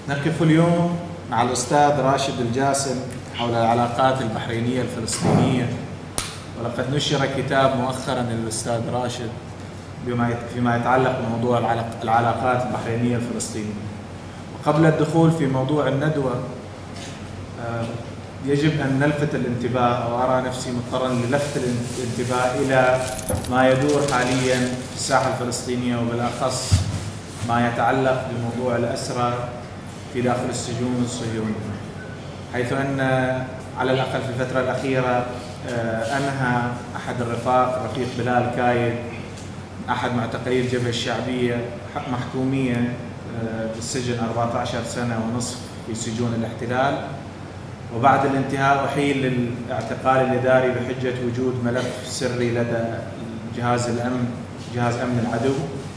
نقف اليوم مع الأستاذ راشد الجاسم حول العلاقات البحرينية الفلسطينية، ولقد نشر كتاب مؤخرا للأستاذ راشد فيما يتعلق بموضوع العلاقات البحرينية الفلسطينية. وقبل الدخول في موضوع الندوة يجب أن نلفت الانتباه، أو أرى نفسي مضطرا للفت الانتباه إلى ما يدور حاليا في الساحة الفلسطينية، وبالأخص ما يتعلق بموضوع الأسرى في داخل السجون الصهيونية، حيث أن على الأقل في الفترة الأخيرة أنهى أحد الرفاق، رفيق بلال كايد، أحد معتقلي الجبهة الشعبية، محكومية بالسجن 14 سنة ونصف في سجون الاحتلال، وبعد الانتهاء أحيل للاعتقال الإداري بحجة وجود ملف سري لدى جهاز أمن العدو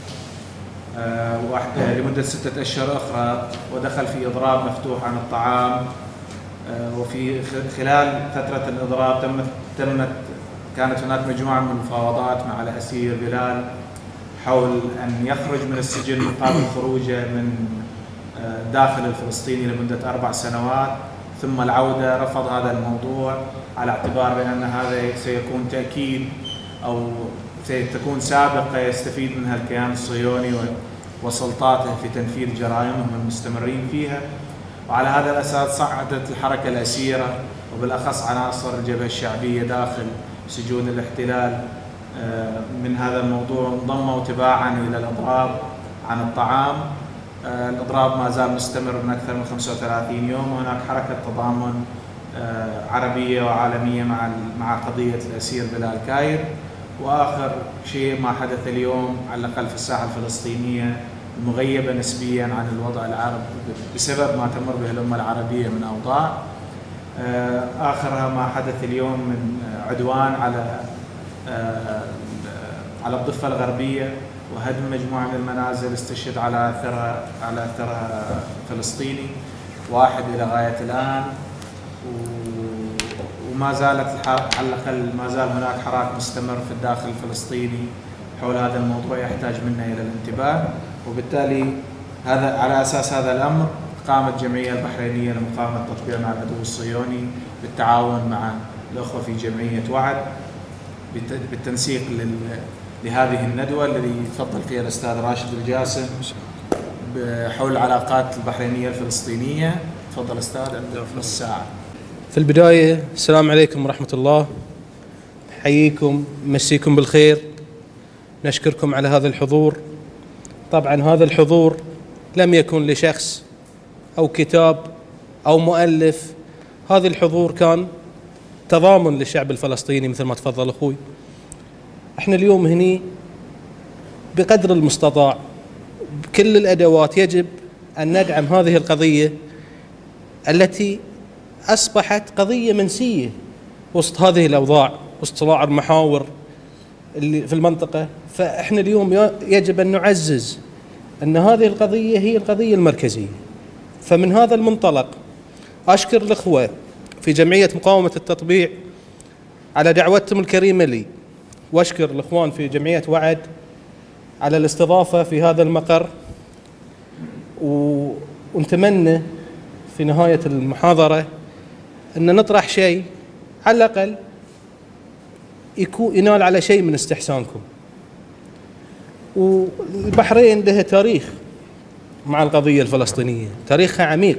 لمدة 6 أشهر أخرى، ودخل في إضراب مفتوح عن الطعام. وفي خلال فترة الإضراب كانت هناك مجموعة من المفاوضات مع الأسير بلال حول أن يخرج من السجن مقابل خروجه من داخل الفلسطيني لمدة 4 سنوات، ثم العودة. رفض هذا الموضوع على اعتبار بأن هذا سيكون تأكيد أو ستكون سابقة يستفيد منها الكيان الصهيوني وسلطاته في تنفيذ جرائمهم المستمرين فيها. وعلى هذا الأساس صعدت الحركة الأسيرة، وبالأخص عناصر الجبهة الشعبية داخل سجون الاحتلال، من هذا الموضوع، انضموا تباعا إلى الإضراب عن الطعام. الإضراب ما زال مستمر من أكثر من 35 يوم، وهناك حركة تضامن عربية وعالمية مع قضية الأسير بلال كايد. وآخر شيء ما حدث اليوم على الأقل في الساحة الفلسطينية المغيبة نسبيا عن الوضع العربي بسبب ما تمر به الأمة العربية من أوضاع. آخرها ما حدث اليوم من عدوان على الضفة الغربية وهدم مجموعة من المنازل استشهد على أثرها فلسطيني واحد إلى غاية الآن. وما زالت على الأقل ما زال هناك حراك مستمر في الداخل الفلسطيني حول هذا الموضوع يحتاج منا إلى الانتباه. وبالتالي على أساس هذا الأمر قامت الجمعية البحرينية لمقاومة التطبيع مع العدو الصهيوني بالتعاون مع الأخوة في جمعية وعد بالتنسيق لهذه الندوة الذي يتفضل فيها الأستاذ راشد الجاسم حول العلاقات البحرينية الفلسطينية. تفضل أستاذ، عندك نص ساعة. في البداية السلام عليكم ورحمة الله، حييكم مسيكم بالخير، نشكركم على هذا الحضور. طبعا هذا الحضور لم يكن لشخص أو كتاب أو مؤلف، هذا الحضور كان تضامن للشعب الفلسطيني مثل ما تفضل أخوي. احنا اليوم هني بقدر المستطاع بكل الأدوات يجب أن ندعم هذه القضية التي أصبحت قضية منسية وسط هذه الأوضاع، وسط صراع المحاور اللي في المنطقة. فإحنا اليوم يجب أن نعزز أن هذه القضية هي القضية المركزية. فمن هذا المنطلق أشكر الأخوة في جمعية مقاومة التطبيع على دعوتهم الكريمة لي، وأشكر الأخوان في جمعية وعد على الاستضافة في هذا المقر. ونتمنى في نهاية المحاضرة أن نطرح شيء على الأقل ينال على شيء من استحسانكم. والبحرين لها تاريخ مع القضية الفلسطينية، تاريخها عميق،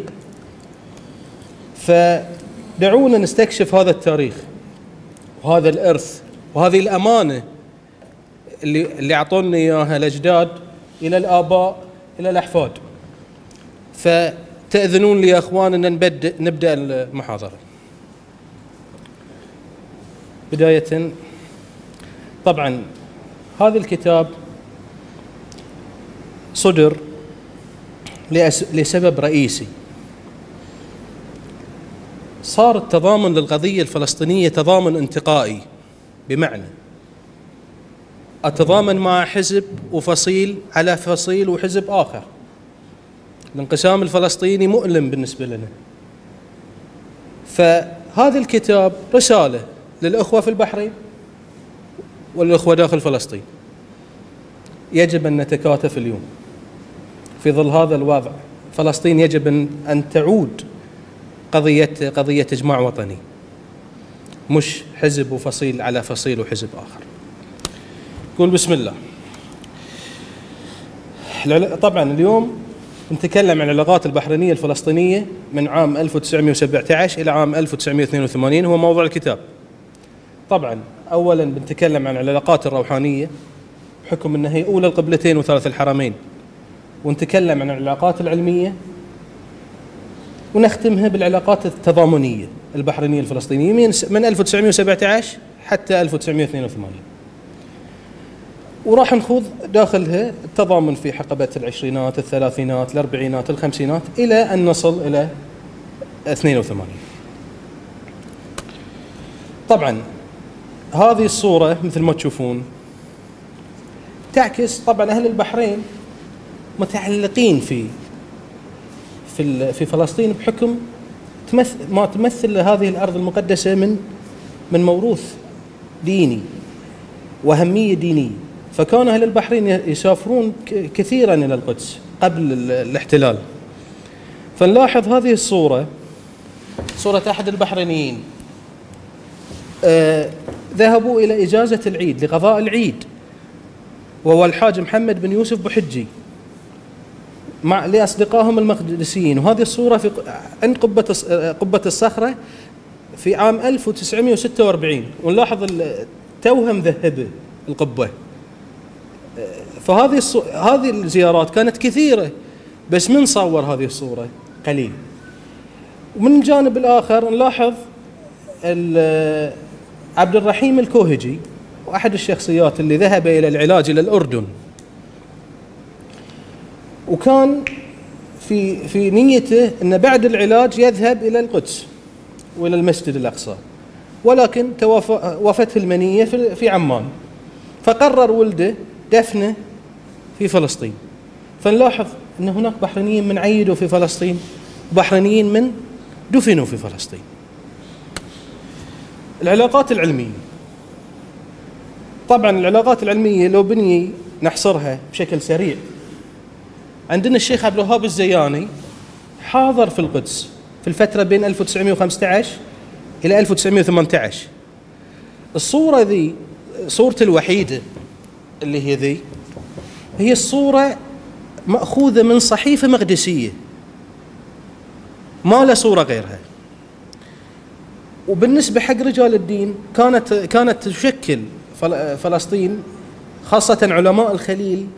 فدعونا نستكشف هذا التاريخ وهذا الإرث وهذه الأمانة اللي أعطونا إياها الأجداد إلى الآباء إلى الأحفاد. فتأذنون لي يا أخوان أن نبدأ المحاضرة. بداية طبعا هذا الكتاب صدر لسبب رئيسي. صار التضامن للقضية الفلسطينية تضامن انتقائي، بمعنى أتضامن مع حزب وفصيل على فصيل وحزب آخر. الانقسام الفلسطيني مؤلم بالنسبة لنا. فهذا الكتاب رسالة للأخوة في البحرين والأخوة داخل فلسطين. يجب أن نتكاتف اليوم في ظل هذا الوضع فلسطين يجب أن تعود قضية إجماع وطني، مش حزب وفصيل على فصيل وحزب آخر. قول بسم الله. طبعا اليوم نتكلم عن العلاقات البحرينية الفلسطينية من عام 1917 إلى عام 1982، هو موضوع الكتاب. طبعا أولا بنتكلم عن العلاقات الروحانية بحكم أنها هي أولى القبلتين وثالث الحرمين، ونتكلم عن العلاقات العلمية، ونختمها بالعلاقات التضامنية البحرينية الفلسطينية من 1917 حتى 1982. وراح نخوض داخلها التضامن في حقبة العشرينات، الثلاثينات، الأربعينات، الخمسينات، إلى أن نصل إلى 82. طبعا هذه الصورة مثل ما تشوفون تعكس طبعا أهل البحرين متعلقين في فلسطين بحكم ما تمثل هذه الأرض المقدسة من موروث ديني وأهمية دينية. فكان أهل البحرين يسافرون كثيرا إلى القدس قبل الاحتلال. فنلاحظ هذه الصورة، صورة أحد البحرينيين ذهبوا إلى إجازة العيد لقضاء العيد، وهو الحاج محمد بن يوسف بحجي لأصدقائهم المقدسيين. وهذه الصورة عند قبة الصخرة في عام 1946، ونلاحظ توها مذهبة القبة. هذه الزيارات كانت كثيرة، بس من صور هذه الصورة قليل. ومن الجانب الآخر نلاحظ عبد الرحيم الكوهجي، وأحد الشخصيات اللي ذهب إلى العلاج إلى الأردن، وكان في نيته أن بعد العلاج يذهب إلى القدس وإلى المسجد الأقصى، ولكن وافته المنية في عمان، فقرر ولده دفنه في فلسطين. فنلاحظ أن هناك بحرينيين من عيدوا في فلسطين، وبحرينيين من دفنوا في فلسطين. العلاقات العلمية، طبعا العلاقات العلمية لو بني نحصرها بشكل سريع، عندنا الشيخ عبد الوهاب الزياني حاضر في القدس في الفترة بين 1915 إلى 1918. الصورة ذي صورته الوحيدة اللي هي ذي، هي الصورة مأخوذة من صحيفة مقدسية، ما له صورة غيرها. وبالنسبة حق رجال الدين كانت تشكل فلسطين خاصة علماء الخليل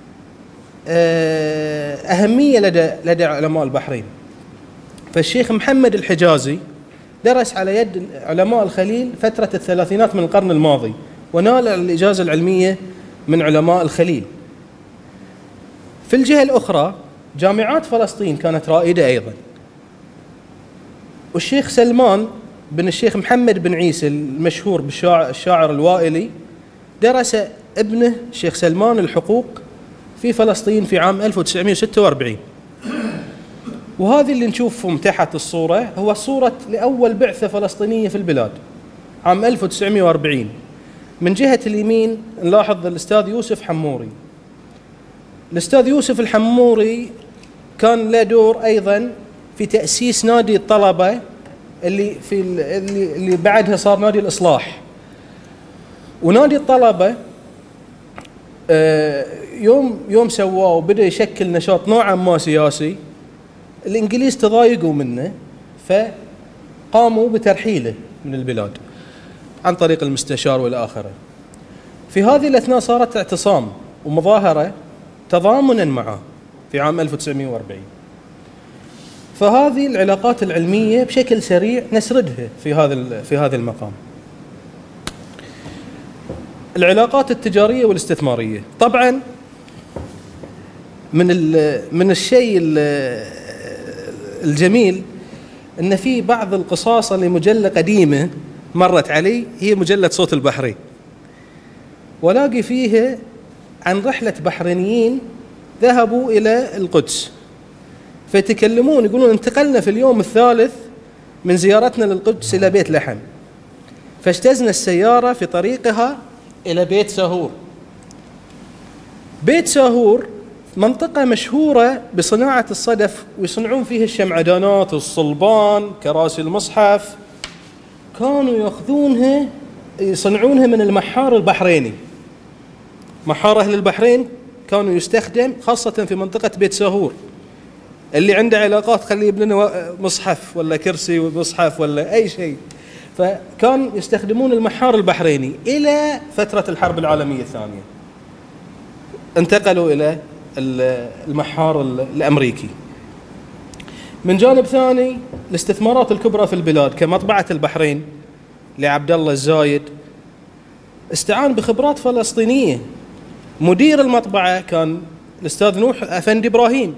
أهمية لدى علماء البحرين. فالشيخ محمد الحجازي درس على يد علماء الخليل فترة الثلاثينات من القرن الماضي، ونال الإجازة العلمية من علماء الخليل. في الجهة الأخرى جامعات فلسطين كانت رائدة أيضا، والشيخ سلمان بن الشيخ محمد بن عيسى المشهور بالشاعر الوائلي درس ابنه الشيخ سلمان الحقوق في فلسطين في عام 1946. وهذه اللي نشوفهم تحت الصورة هو صورة لأول بعثة فلسطينية في البلاد عام 1940. من جهة اليمين نلاحظ الأستاذ يوسف حموري. الأستاذ يوسف الحموري كان له دور أيضا في تأسيس نادي الطلبة اللي بعدها صار نادي الإصلاح. ونادي الطلبة يوم سواه وبدأ يشكل نشاط نوعا ما سياسي، الإنجليز تضايقوا منه فقاموا بترحيله من البلاد عن طريق المستشار والى آخره. في هذه الأثناء صارت اعتصام ومظاهرة تضامنا معه في عام 1940. فهذه العلاقات العلمية بشكل سريع نسردها في هذا المقام. العلاقات التجارية والاستثمارية، طبعا من الشيء الجميل ان في بعض القصاص لمجلة قديمة مرت علي، هي مجلة صوت البحرين، ولاقي فيها عن رحلة بحرينيين ذهبوا إلى القدس، فيتكلمون يقولون انتقلنا في اليوم الثالث من زيارتنا للقدس إلى بيت لحم، فاجتزنا السيارة في طريقها إلى بيت ساهور. بيت ساهور منطقة مشهورة بصناعة الصدف، ويصنعون فيها الشمعدانات، الصلبان، كراسي المصحف. كانوا ياخذونها يصنعونها من المحار البحريني. محار أهل البحرين كانوا يستخدم خاصة في منطقة بيت ساهور. اللي عنده علاقات خليه يبني لنا مصحف ولا كرسي ومصحف ولا أي شيء. فكان يستخدمون المحار البحريني إلى فترة الحرب العالمية الثانية، انتقلوا إلى المحار الأمريكي. من جانب ثاني الاستثمارات الكبرى في البلاد كمطبعة البحرين لعبد الله الزايد استعان بخبرات فلسطينية. مدير المطبعة كان الأستاذ نوح أفندي إبراهيم،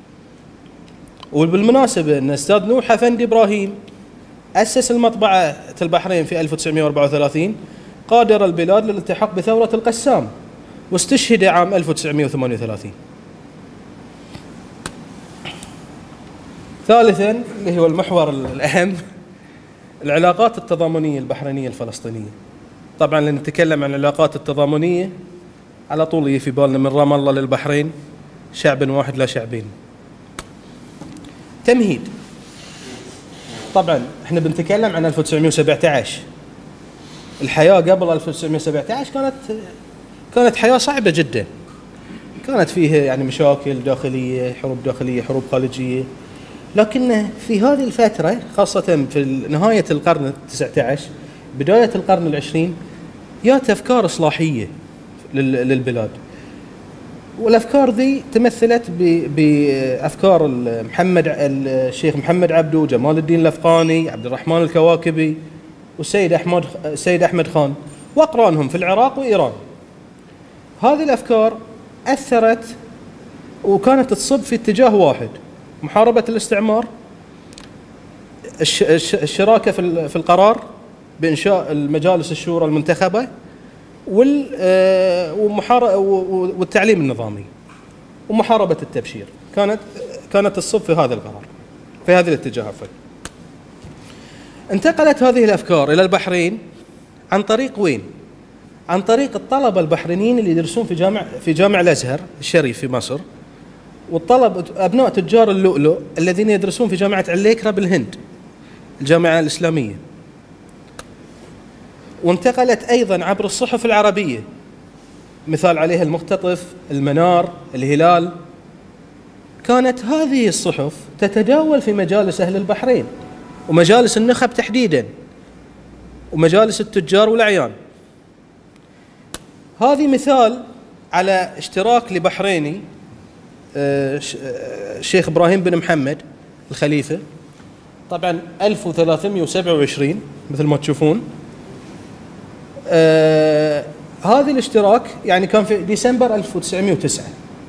وبالمناسبة أن الأستاذ نوح أفندي إبراهيم أسس المطبعة البحرين في 1934، قادر البلاد للالتحاق بثورة القسام، واستشهد عام 1938. ثالثا اللي هو المحور الأهم، العلاقات التضامنية البحرينية الفلسطينية. طبعا لما نتكلم عن العلاقات التضامنية على طول يجي في بالنا من رام الله للبحرين شعب واحد لا شعبين. تمهيد. طبعا احنا بنتكلم عن 1917. الحياة قبل 1917 كانت حياة صعبة جدا، كانت فيها يعني مشاكل داخلية، حروب داخلية، حروب خارجية. لكن في هذه الفترة خاصة في نهاية القرن 19 بداية القرن العشرين جاءت أفكار إصلاحية للبلاد، والأفكار ذي تمثلت بأفكار الشيخ محمد عبدو، جمال الدين الأفغاني، عبد الرحمن الكواكبي، والسيد أحمد خان وأقرانهم في العراق وإيران. هذه الأفكار أثرت وكانت تصب في اتجاه واحد: محاربة الاستعمار، الشراكة في القرار بإنشاء المجالس الشورى المنتخبة، والتعليم النظامي، ومحاربة التبشير. كانت تصب في هذا القرار، في هذه الاتجاه. انتقلت هذه الأفكار إلى البحرين عن طريق وين؟ عن طريق الطلبة البحرينيين اللي يدرسون في جامع الأزهر الشريف في مصر، والطلبة أبناء تجار اللؤلؤ الذين يدرسون في جامعة عليكرة بالهند، الجامعة الإسلامية. وانتقلت أيضا عبر الصحف العربية، مثال عليها المختطف، المنار، الهلال. كانت هذه الصحف تتداول في مجالس أهل البحرين ومجالس النخب تحديدا ومجالس التجار والأعيان. هذه مثال على اشتراك لبحريني الشيخ إبراهيم بن محمد الخليفة، طبعا 1327 مثل ما تشوفون. هذا الاشتراك يعني كان في ديسمبر 1909.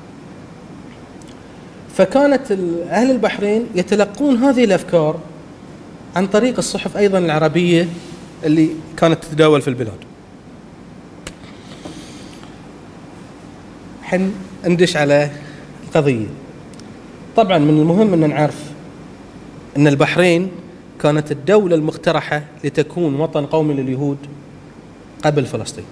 فكانت أهل البحرين يتلقون هذه الأفكار عن طريق الصحف أيضا العربية اللي كانت تتداول في البلاد. ندش على القضية. طبعا من المهم أن نعرف أن البحرين كانت الدولة المقترحة لتكون وطن قومي لليهود قبل فلسطين.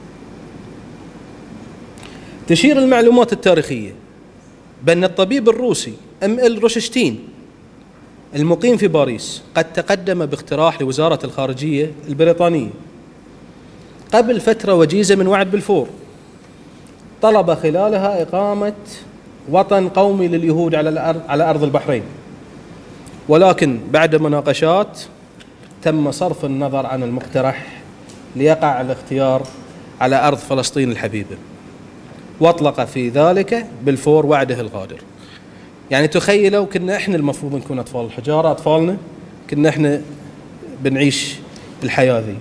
تشير المعلومات التاريخية بأن الطبيب الروسي M.L. روششتين المقيم في باريس قد تقدم باقتراح لوزارة الخارجية البريطانية قبل فترة وجيزة من وعد بلفور، طلب خلالها إقامة وطن قومي لليهود على أرض البحرين، ولكن بعد مناقشات تم صرف النظر عن المقترح ليقع الاختيار على أرض فلسطين الحبيبة، واطلق في ذلك بلفور وعده الغادر. يعني تخيلوا كنا احنا المفروض نكون أطفال الحجارة، أطفالنا كنا احنا بنعيش الحياة ذي.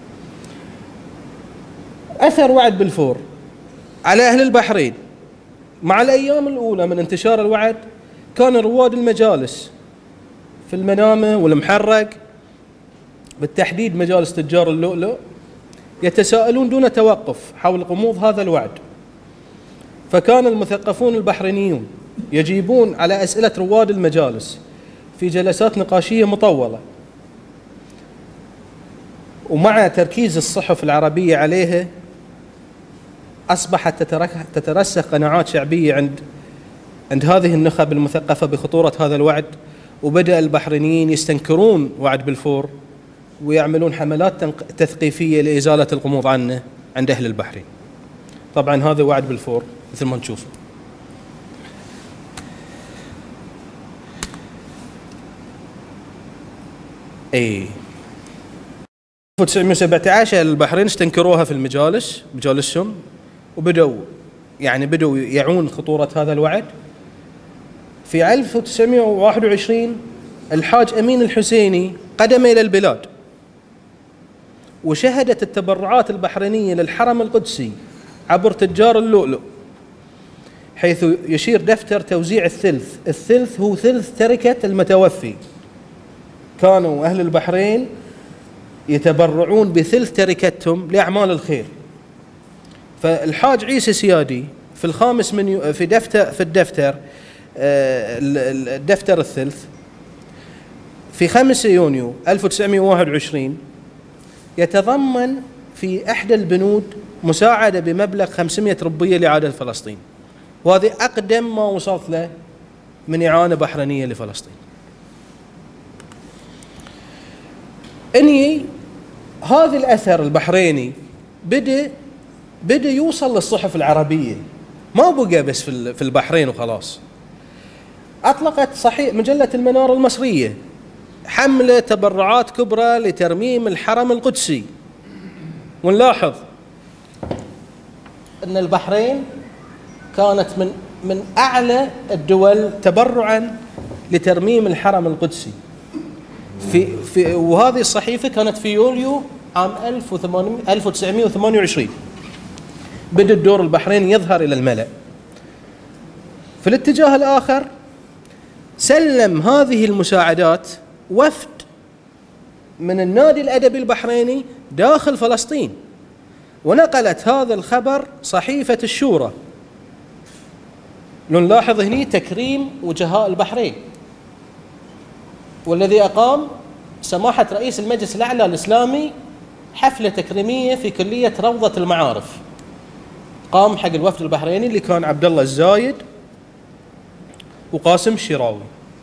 أثر وعد بلفور على أهل البحرين مع الأيام الأولى من انتشار الوعد كان رواد المجالس في المنامة والمحرق، بالتحديد مجالس تجار اللؤلؤ، يتساءلون دون توقف حول غموض هذا الوعد. فكان المثقفون البحرينيون يجيبون على أسئلة رواد المجالس في جلسات نقاشية مطولة، ومع تركيز الصحف العربية عليها أصبحت تترسخ قناعات شعبية عند عند هذه النخب المثقفة بخطورة هذا الوعد، وبدأ البحرينيين يستنكرون وعد بلفور ويعملون حملات تثقيفية لإزالة الغموض عنه عند أهل البحرين. طبعا هذا وعد بلفور مثل ما نشوف. اي 1917 البحرين استنكروها في مجالسهم، وبدأوا يعون خطورة هذا الوعد. في 1921 الحاج أمين الحسيني قدم إلى البلاد، وشهدت التبرعات البحرينية للحرم القدسي عبر تجار اللؤلؤ، حيث يشير دفتر توزيع الثلث هو ثلث تركة المتوفي. كانوا أهل البحرين يتبرعون بثلث تركتهم لأعمال الخير. فالحاج عيسى سيادي في الخامس من في الدفتر الثلث في 5 يونيو 1921 يتضمن في إحدى البنود مساعدة بمبلغ 500 ربية لإعادة فلسطين، وهذه أقدم ما وصلت له من إعانة بحرينية لفلسطين. إني هذا الأثر البحريني بدأ يوصل للصحف العربية، ما بقى بس في البحرين وخلاص. أطلقت مجلة المنار المصرية حملة تبرعات كبرى لترميم الحرم القدسي. ونلاحظ أن البحرين كانت من أعلى الدول تبرعا لترميم الحرم القدسي. وهذه الصحيفة كانت في يوليو عام 1928. بدأ الدور البحريني يظهر إلى الملأ. في الاتجاه الآخر سلم هذه المساعدات وفد من النادي الأدبي البحريني داخل فلسطين، ونقلت هذا الخبر صحيفة الشورى. نلاحظ هنا تكريم وجهاء البحرين، والذي أقام سماحة رئيس المجلس الأعلى الإسلامي حفلة تكريمية في كلية روضة المعارف. قام حق الوفد البحريني اللي كان عبد الله الزايد وقاسم الشراوي.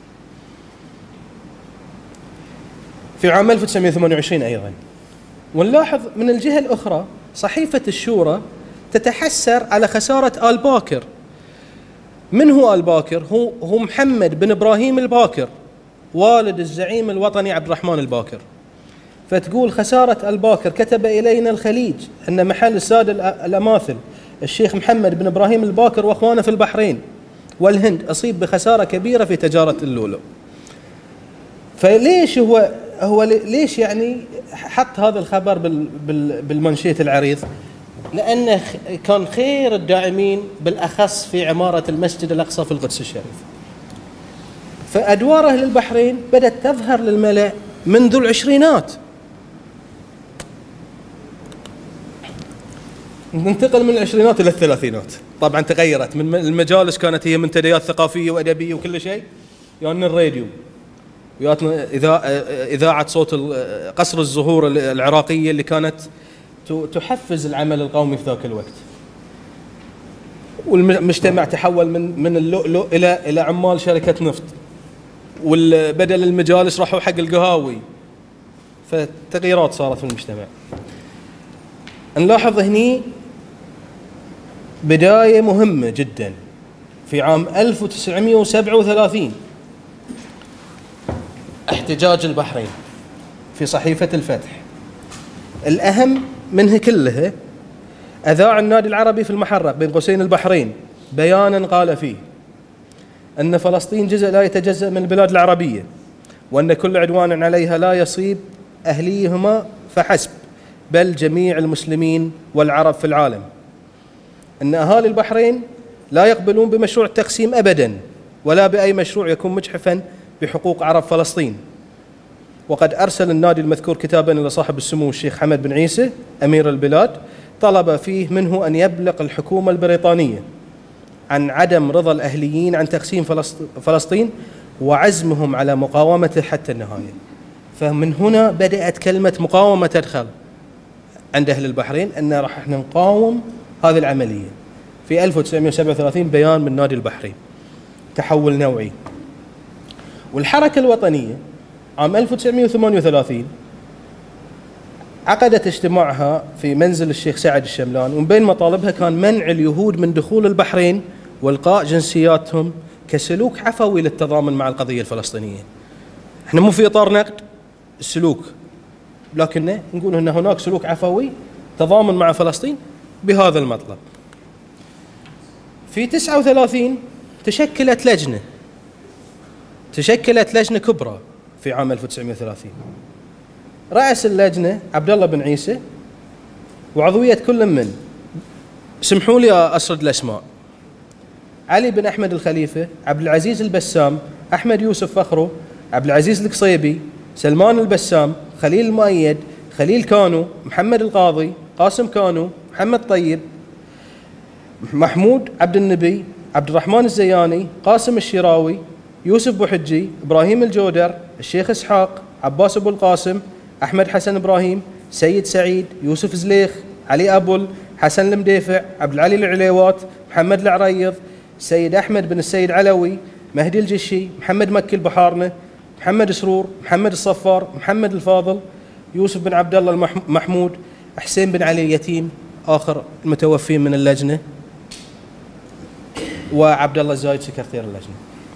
في عام 1928 أيضا. ونلاحظ من الجهة الأخرى صحيفة الشورى تتحسر على خسارة آل باكر. من هو آل باكر؟ هو محمد بن إبراهيم الباكر، والد الزعيم الوطني عبد الرحمن الباكر. فتقول خسارة آل باكر: كتب إلينا الخليج أن محل السادة الأماثل الشيخ محمد بن إبراهيم الباكر وأخوانه في البحرين والهند أصيب بخسارة كبيرة في تجارة اللؤلؤ. فليش هو ليش حط هذا الخبر بالمنشيت العريض؟ لأنه كان خير الداعمين بالأخص في عمارة المسجد الأقصى في القدس الشريف. فأدوار أهل البحرين بدأت تظهر للملأ منذ العشرينات. ننتقل من العشرينات إلى الثلاثينات. طبعا تغيرت، من المجالس كانت هي منتديات ثقافية وأدبية وكل شيء، يعني الراديو، وياتنا إذاعة صوت قصر الزهور العراقية اللي كانت تحفز العمل القومي في ذاك الوقت. والمجتمع تحول من اللؤلؤ إلى عمال شركة نفط، والبدل المجالس راحوا حق القهاوي. فتغييرات صارت في المجتمع. نلاحظ هني بداية مهمة جدا في عام 1937 احتجاج البحرين في صحيفة الفتح. الأهم منها كلها أذاع النادي العربي في المحرق بين قوسين البحرين بيانا قال فيه أن فلسطين جزء لا يتجزأ من البلاد العربية، وأن كل عدوان عليها لا يصيب أهليهما فحسب، بل جميع المسلمين والعرب في العالم. أن أهالي البحرين لا يقبلون بمشروع التقسيم أبدا، ولا بأي مشروع يكون مجحفا بحقوق عرب فلسطين. وقد أرسل النادي المذكور كتابا إلى صاحب السمو الشيخ حمد بن عيسى أمير البلاد، طلب فيه منه أن يبلغ الحكومة البريطانية عن عدم رضا الأهليين عن تقسيم فلسطين وعزمهم على مقاومته حتى النهاية. فمن هنا بدأت كلمة مقاومة تدخل عند أهل البحرين، أن راح احنا نقاوم هذه العملية. في 1937 بيان من نادي البحرين. تحول نوعي. والحركة الوطنية عام 1938 عقدت اجتماعها في منزل الشيخ سعد الشملان، ومن بين مطالبها كان منع اليهود من دخول البحرين والقاء جنسياتهم كسلوك عفوي للتضامن مع القضية الفلسطينية. احنا مو في إطار نقد السلوك، لكن نقول أن هناك سلوك عفوي تضامن مع فلسطين بهذا المطلب. في 39 تشكلت لجنة كبرى في عام 1930. رأس اللجنة عبد الله بن عيسى، وعضوية كل من، سمحوا لي أسرد الأسماء: علي بن أحمد الخليفة، عبد العزيز البسام، أحمد يوسف فخرو، عبد العزيز القصيبي، سلمان البسام، خليل المؤيد، خليل كانو، محمد القاضي، قاسم كانو، محمد طيب، محمود عبد النبي، عبد الرحمن الزياني، قاسم الشراوي، يوسف بوحجي، إبراهيم الجودر، الشيخ إسحاق، عباس أبو القاسم، أحمد حسن إبراهيم، سيد سعيد، يوسف زليخ، علي أبل، حسن المديفع، عبد العلي العليوات، محمد العريض، سيد أحمد بن السيد علوي، مهدي الجشي، محمد مكي البحارنة، محمد سرور، محمد الصفار، محمد الفاضل، يوسف بن عبد الله المحمود، حسين بن علي اليتيم آخر المتوفين من اللجنة، وعبد الله الزايد سكرتير اللجنة.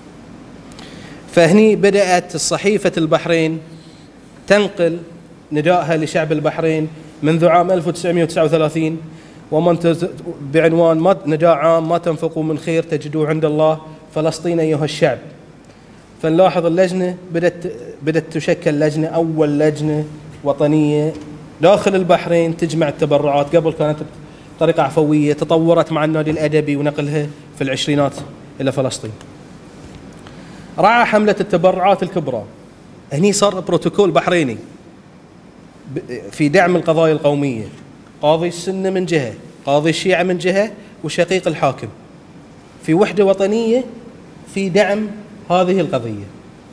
فهني بدأت صحيفة البحرين تنقل ندائها لشعب البحرين منذ عام 1939 بعنوان نداء عام: ما تنفقوا من خير تجدوه عند الله، فلسطين أيها الشعب. فنلاحظ اللجنة بدأت تشكل لجنة، أول لجنة وطنية داخل البحرين تجمع التبرعات. قبل كانت بطريقة عفوية، تطورت مع النادي الأدبي ونقلها في العشرينات إلى فلسطين. رعى حملة التبرعات الكبرى. هني صار بروتوكول بحريني في دعم القضايا القومية، قاضي السنة من جهة، قاضي الشيعة من جهة، وشقيق الحاكم، في وحدة وطنية في دعم هذه القضية.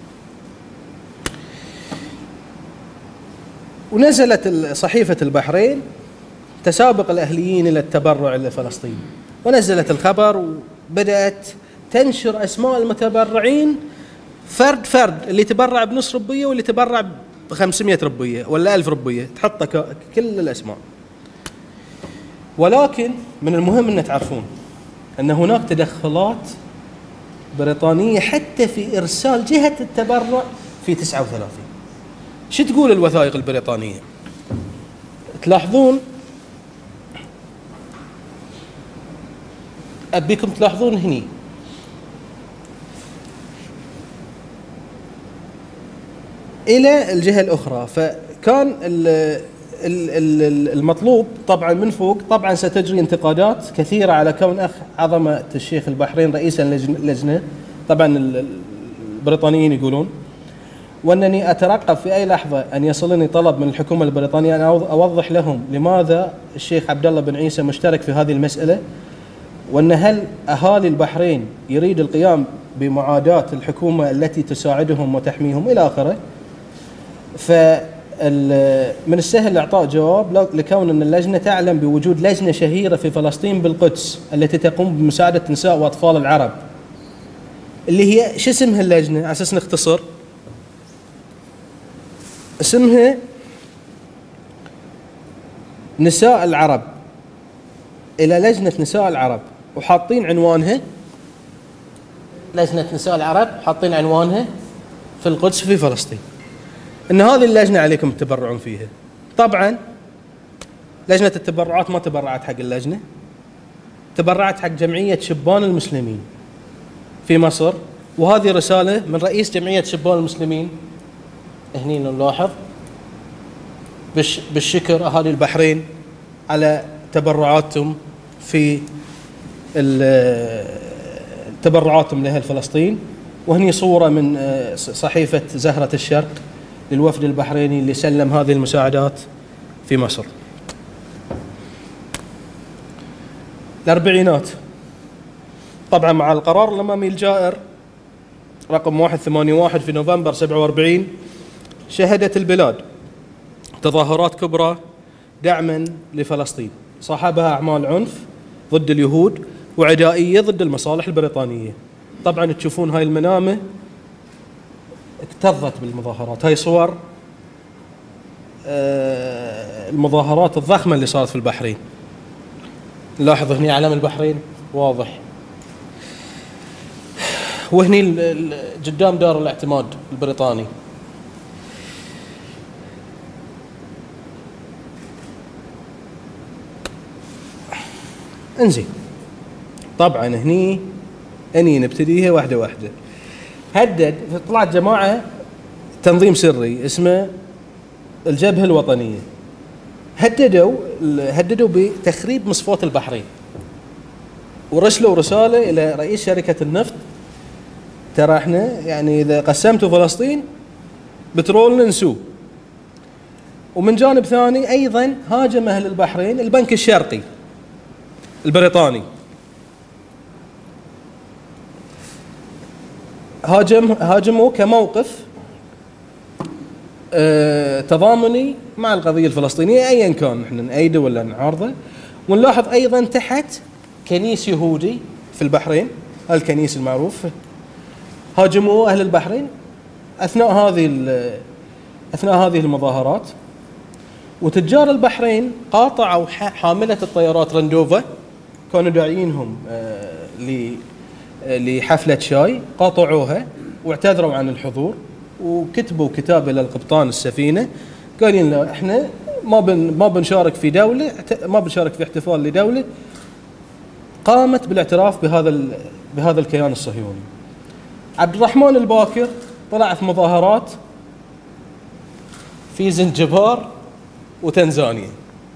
ونزلت صحيفة البحرين تسابق الأهليين إلى التبرع لفلسطين، ونزلت الخبر وبدأت تنشر أسماء المتبرعين فرد فرد، اللي تبرع بنص ربية واللي تبرع ب500 ربية ولا 1000 ربية، تحط كل الأسماء. ولكن من المهم أن تعرفون أن هناك تدخلات بريطانية حتى في إرسال جهة التبرع في 39. شو تقول الوثائق البريطانية؟ تلاحظون، أبيكم تلاحظون هني إلى الجهة الأخرى. فكان المطلوب طبعا من فوق، طبعا ستجري انتقادات كثيرة على كون أخ عظمة الشيخ البحرين رئيسا للجنة، طبعا البريطانيين يقولون، وأنني أترقب في أي لحظة أن يصلني طلب من الحكومة البريطانية أن أوضح لهم لماذا الشيخ عبد الله بن عيسى مشترك في هذه المسألة، وأن هل أهالي البحرين يريد القيام بمعاداة الحكومة التي تساعدهم وتحميهم إلى آخره. فمن السهل إعطاء جواب لكون أن اللجنة تعلم بوجود لجنة شهيرة في فلسطين بالقدس التي تقوم بمساعدة نساء وأطفال العرب، اللي هي شو اسمها اللجنة على أساس نختصر؟ اسمها نساء العرب، إلى لجنة نساء العرب، وحاطين عنوانها لجنة نساء العرب، حاطين عنوانها في القدس في فلسطين. إن هذه اللجنة عليكم تتبرعون فيها. طبعا لجنة التبرعات ما تبرعت حق اللجنة، تبرعت حق جمعية شبان المسلمين في مصر، وهذه رسالة من رئيس جمعية شبان المسلمين. هني نلاحظ بالشكر أهالي البحرين على تبرعاتهم في تبرعاتهم لأهل فلسطين. وهني صورة من صحيفة زهرة الشرق للوفد البحريني اللي سلم هذه المساعدات في مصر. الأربعينات طبعا مع القرار الأممي الجائر رقم 181 في نوفمبر 47 شهدت البلاد تظاهرات كبرى دعما لفلسطين، صاحبها أعمال عنف ضد اليهود وعدائية ضد المصالح البريطانية. طبعا تشوفون هاي المنامه اكتظت بالمظاهرات. هاي صور المظاهرات الضخمه اللي صارت في البحرين. نلاحظ هنا علم البحرين واضح، وهني قدام دار الاعتماد البريطاني. انزين، طبعا هني اني نبتديها واحده واحده. طلعت جماعه تنظيم سري اسمه الجبهه الوطنيه، هددوا بتخريب مصفات البحرين، ورسلوا رساله الى رئيس شركه النفط: ترى احنا يعني اذا قسمتوا فلسطين بترولنا نسوه. ومن جانب ثاني ايضا هاجم اهل البحرين البنك الشرقي البريطاني، هاجموا كموقف تضامني مع القضيه الفلسطينيه ايا كان، احنا نأيده ولا نعارضه. ونلاحظ ايضا تحت كنيس يهودي في البحرين، الكنيس المعروف، هاجموا اهل البحرين اثناء هذه المظاهرات. وتجار البحرين قاطعوا حامله الطيارات رندوفا، كانوا داعيينهم لحفله شاي، قاطعوها واعتذروا عن الحضور، وكتبوا كتاب الى القبطان السفينه قايلين له احنا ما بنشارك في دوله، ما بنشارك في احتفال لدوله قامت بالاعتراف بهذا الكيان الصهيوني. عبد الرحمن الباكر طلع في مظاهرات في زنجبار وتنزانيا،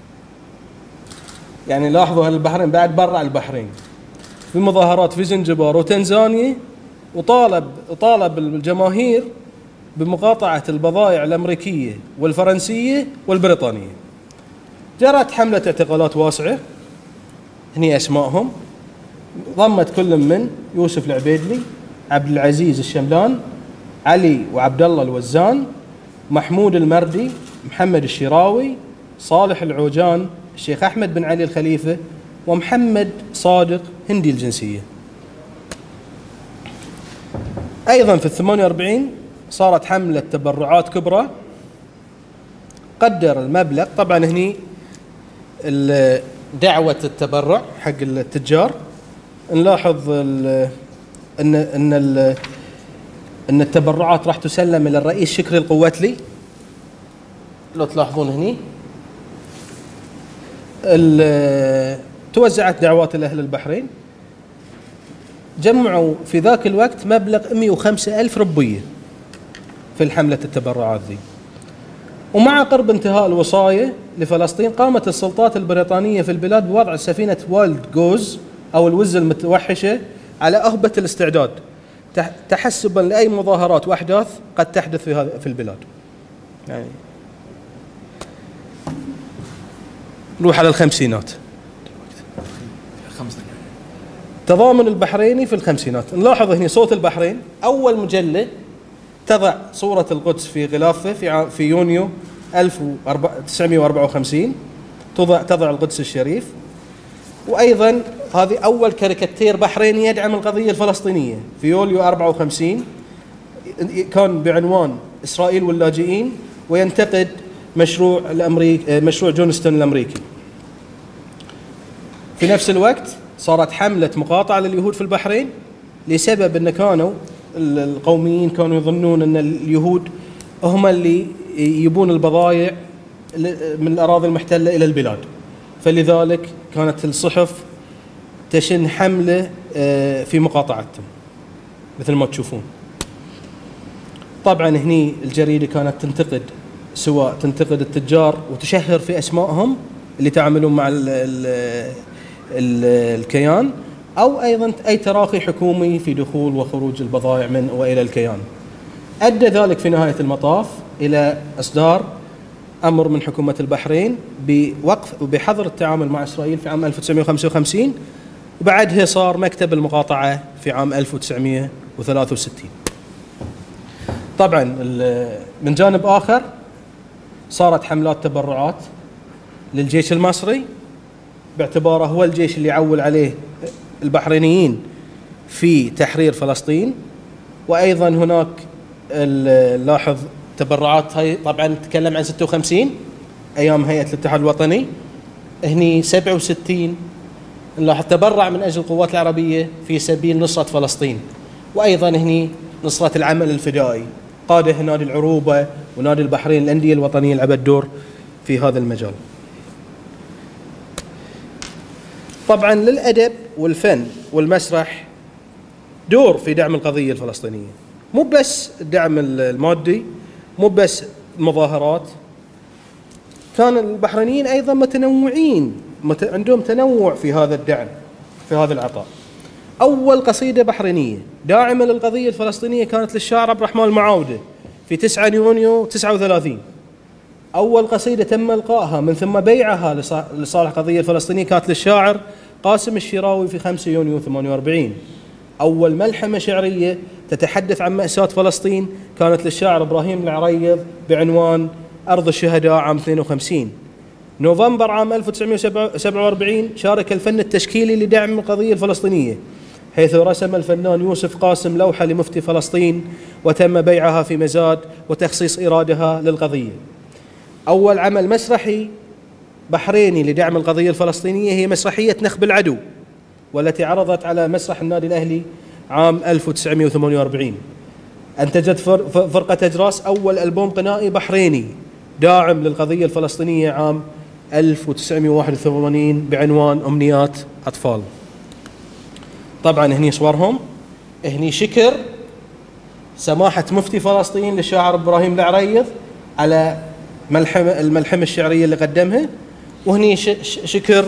يعني لاحظوا اهل البحرين بعد برا البحرين في مظاهرات في زنجبار وتنزانيا، وطالب الجماهير بمقاطعة البضائع الأمريكية والفرنسية والبريطانية. جرت حملة اعتقالات واسعة، هني أسمائهم، ضمت كل من يوسف العبيدلي، عبد العزيز الشملان، علي وعبد الله الوزان، محمود المردي، محمد الشراوي، صالح العوجان، الشيخ أحمد بن علي الخليفة، ومحمد صادق هندي الجنسية. أيضا في 48 صارت حملة تبرعات كبرى، قدر المبلغ، طبعا هني دعوة التبرع حق التجار، نلاحظ ان التبرعات راح تسلم الى الرئيس شكري القوتلي، لو تلاحظون هني توزعت دعوات لأهل البحرين، جمعوا في ذاك الوقت مبلغ 105,000 ربية في الحملة التبرعات ذي. ومع قرب انتهاء الوصاية لفلسطين قامت السلطات البريطانية في البلاد بوضع سفينة وايلد جوز أو الوز المتوحشة على أهبة الاستعداد تحسبا لأي مظاهرات وأحداث قد تحدث في البلاد. يعني نروح على الخمسينات، تضامن البحريني في الخمسينات. نلاحظ هنا صوت البحرين، أول مجلة تضع صورة القدس في غلافه في يونيو 1954، تضع القدس الشريف. وأيضا هذه أول كاريكاتير بحريني يدعم القضية الفلسطينية في يوليو 54، كان بعنوان إسرائيل واللاجئين، وينتقد مشروع جونستون الأمريكي. في نفس الوقت صارت حملة مقاطعة لليهود في البحرين، لسبب أن كانوا القوميين كانوا يظنون أن اليهود هم اللي يبون البضائع من الأراضي المحتلة إلى البلاد، فلذلك كانت الصحف تشن حملة في مقاطعتهم مثل ما تشوفون. طبعا هني الجريدة كانت تنتقد التجار وتشهر في أسمائهم اللي تعاملون مع الكيان، أو أيضا أي تراخي حكومي في دخول وخروج البضائع من وإلى الكيان. أدى ذلك في نهاية المطاف إلى إصدار أمر من حكومة البحرين بحظر التعامل مع إسرائيل في عام 1955، وبعدها صار مكتب المقاطعة في عام 1963. طبعا من جانب آخر صارت حملات تبرعات للجيش المصري، باعتباره هو الجيش اللي يعول عليه البحرينيين في تحرير فلسطين. وأيضا هناك لاحظ تبرعات، هاي طبعا نتكلم عن 56 أيام هيئة الاتحاد الوطني، هني 67 نلاحظ تبرع من أجل القوات العربية في سبيل نصرة فلسطين. وأيضا هني نصرة العمل الفدائي، قادة نادي العروبة ونادي البحرين، الأندية الوطنية لعبت دور في هذا المجال. طبعا للأدب والفن والمسرح دور في دعم القضية الفلسطينية، مو بس الدعم المادي، مو بس المظاهرات، كان البحرينيين أيضا متنوعين، عندهم تنوع في هذا الدعم، في هذا العطاء. أول قصيدة بحرينية داعمة للقضية الفلسطينية كانت للشاعر عبد الرحمن المعاودة في 9 يونيو 39. أول قصيدة تم إلقائها من ثم بيعها لصالح القضية الفلسطينية كانت للشاعر قاسم الشراوي في 5 يونيو 48. أول ملحمة شعرية تتحدث عن مأساة فلسطين كانت للشاعر إبراهيم العريض بعنوان أرض الشهداء عام 52. نوفمبر عام 1947 شارك الفن التشكيلي لدعم القضية الفلسطينية، حيث رسم الفنان يوسف قاسم لوحة لمفتي فلسطين وتم بيعها في مزاد وتخصيص إيرادها للقضية. أول عمل مسرحي بحريني لدعم القضية الفلسطينية هي مسرحية نخب العدو، والتي عرضت على مسرح النادي الأهلي عام 1948. أنتجت فرقة أجراس أول ألبوم غنائي بحريني داعم للقضية الفلسطينية عام 1981 بعنوان أمنيات أطفال. طبعا هني صورهم، هني شكر سماحة مفتي فلسطين للشاعر إبراهيم العريض على الملحمة الشعرية اللي قدمها، وهني شكر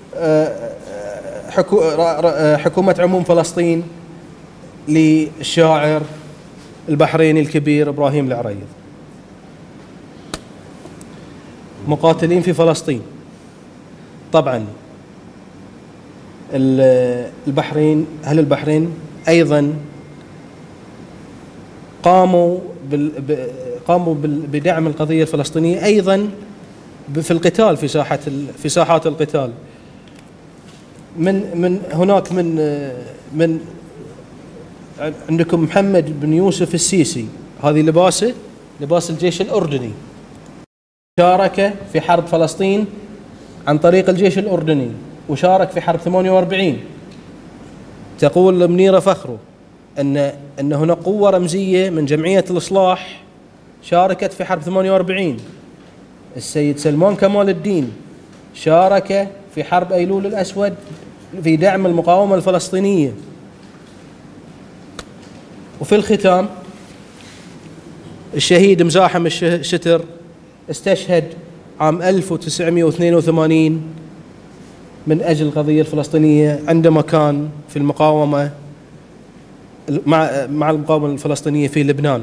حكومة عموم فلسطين للشاعر البحريني الكبير إبراهيم العريض. مقاتلين في فلسطين، طبعا البحرين، أهل البحرين أيضا قاموا بدعم القضية الفلسطينية أيضا في القتال، في ساحات القتال. من هناك من عندكم محمد بن يوسف السيسي، هذه لباسه لباس الجيش الأردني، شارك في حرب فلسطين عن طريق الجيش الأردني وشارك في حرب 48. تقول منيرة فخرو أن هناك قوة رمزية من جمعية الإصلاح شاركت في حرب 48. السيد سلمان كمال الدين شارك في حرب أيلول الأسود في دعم المقاومة الفلسطينية. وفي الختام الشهيد مزاحم الشتر استشهد عام 1982 من أجل القضية الفلسطينية عندما كان في المقاومة مع المقاومة الفلسطينية في لبنان.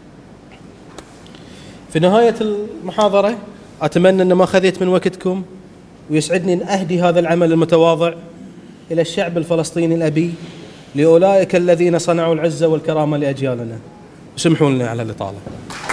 في نهاية المحاضرة أتمنى أن ما خذيت من وقتكم، ويسعدني أن أهدي هذا العمل المتواضع إلى الشعب الفلسطيني الأبي، لأولئك الذين صنعوا العزة والكرامة لأجيالنا. سمحوا لنا على الإطالة.